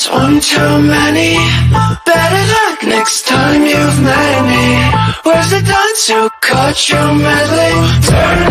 It's one too many. Better luck next time you've met me. Where's the dance who caught you meddling? Turn